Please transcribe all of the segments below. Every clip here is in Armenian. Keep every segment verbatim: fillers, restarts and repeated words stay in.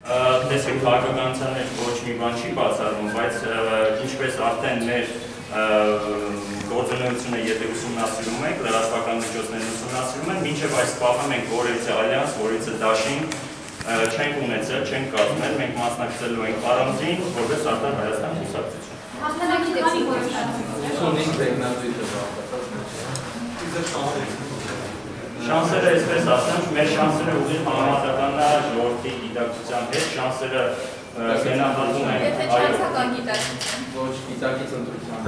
Տեսեք, քաղաքականության մեջ ոչ մի բան չի բացառվում, բայց ինչպես արդեն մեր գործունեությունը եթե ուսումնասիրում ենք, լրատվական միջոցներն ուսումնասիրում են, մինչև այս պահը մենք որևիցե ալյանս, որևիցե դաշինք չենք ունեցել, չենք կազմել, մենք մասնակցելու ենք առանձին, որպես Արտար Հայաստան կուսակցություն։ Շանսերը, այսպես ասեմ, մեր շանսերը ուղիղ համեմատական է ժողովրդի գիտակցության հետ, շանսերը գնահատում են։ Եթե չանցական գիտակցություն։ Ոչ գիտակից ընտրության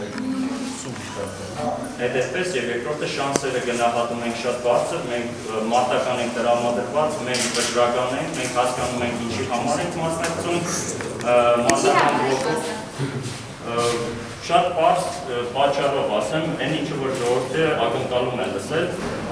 Այդ այսպես և երկրորդը շանսերը գնահատում ենք շատ բարձր, մենք մարտական ենք տրամադրված, մենք վճռական ենք, մենք հասկանում ենք ինչի համար ենք մասնակցում, մարտական բլոկով շատ պարզ պատճառով ասեմ, այն ինչը որ ժողովուրդը ակնկալում է լսել,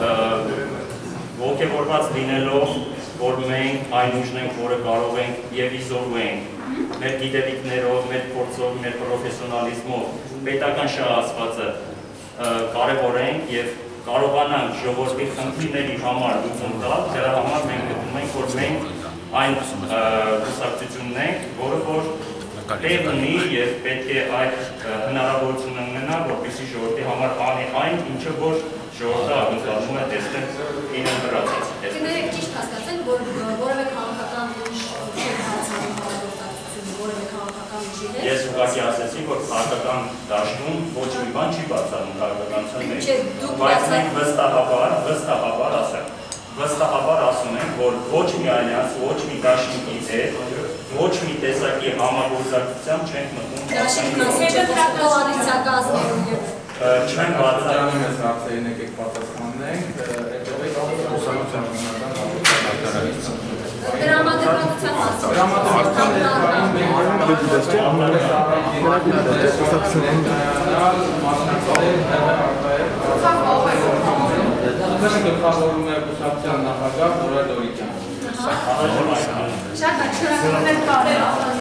ոգևորված լինելով, որ մենք այն ուժն ենք, որը կարող ենք և իզորու ենք, մեր գիտելիքներով, մեր փորձով, մեր պրոֆեսիոնալիզմով, պետական շահացվածը կարևորենք և կարողանանք ժողովրդի խնդիրների համար լուծում տալ, դրա համար մենք գտնում ենք, որ մենք այն կուսակցությունն ենք, որը որ տեղ ունի և պետք է այդ հնարավորությունը ունենա, որպեսզի ժողովրդի համար անի այն, ինչը որ ժողովուրդը ակնկալում է տեսնել իրեն գրածած։ Կներեք ճիշտ հասկացել, որ որևէ քաղաքական ուժ չեք հարցնում համագործակցությունը, որևէ քաղաքական ուժի հետ։ Ես ուղղակի ասեցի, որ քաղաքական դաշտում ոչ մի բան չի բացառում քաղաքականության մեջ, բայց մենք վստահաբար, վստահաբար ասենք, վստահաբար ասում ենք, որ ոչ մի ալյանս, ոչ մի դաշինքի հետ, ոչ մի տեսակի համագործակցությամբ չենք մտնում։ Դաշինքն կոալիցիակազմերում և չենք բացառում ես հարցերին եկեք պատասխանենք, հետևեք ուսանության դրամատրվածության գլխավորում է ուսանության նախագահ Նորա Դորիկյանը։ Շատ շնորհակալ եմ։